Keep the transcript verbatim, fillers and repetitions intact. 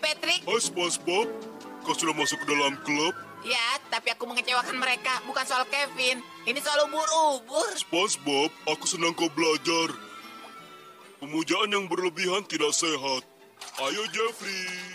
Patrick. Hai SpongeBob, kau sudah masuk ke dalam klub? Ya, tapi aku mengecewakan mereka. Bukan soal Kevin. Ini soal ubur-ubur. SpongeBob, aku senang kau belajar. Pemujaan yang berlebihan tidak sehat. Ayo Jeffrey.